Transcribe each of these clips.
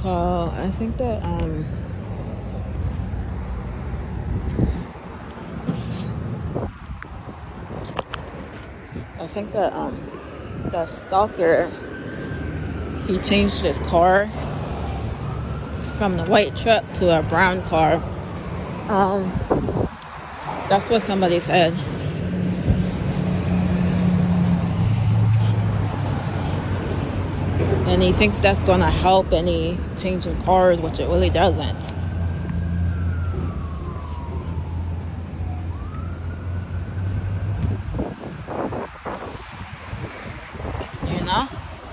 So I think that the stalker, he changed his car from the white truck to a brown car. That's what somebody said. And he thinks that's gonna help any changing cars, which it really doesn't. You know?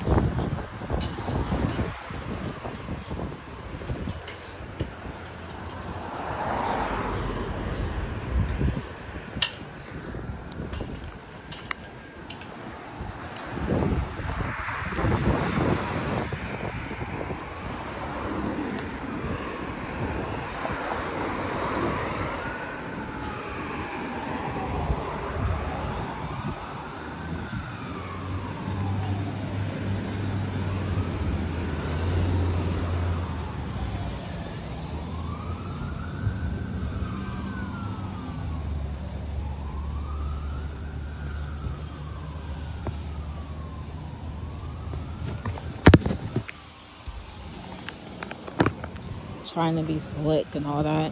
Trying to be slick and all that.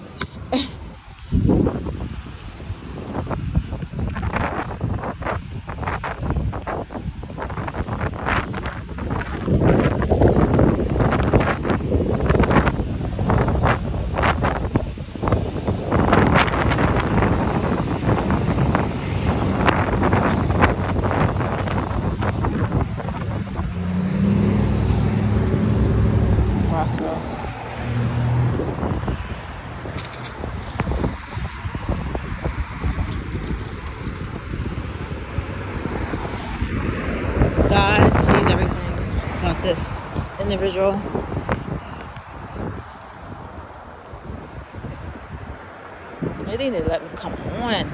God sees everything about this individual. They need to let me come on.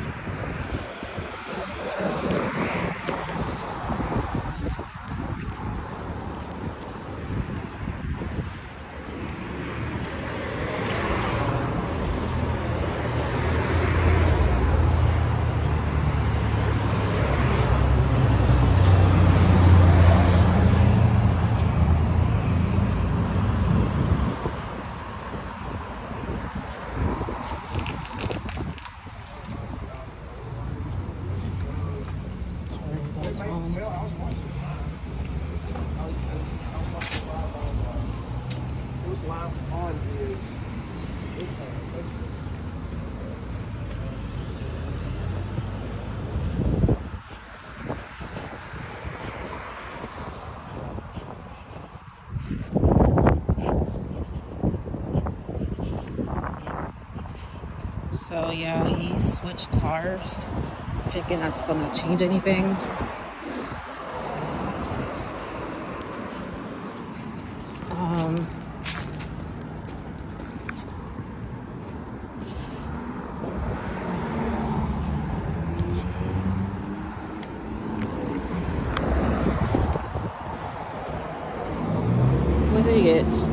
So yeah, he switched cars, thinking that's gonna change anything. What did he get?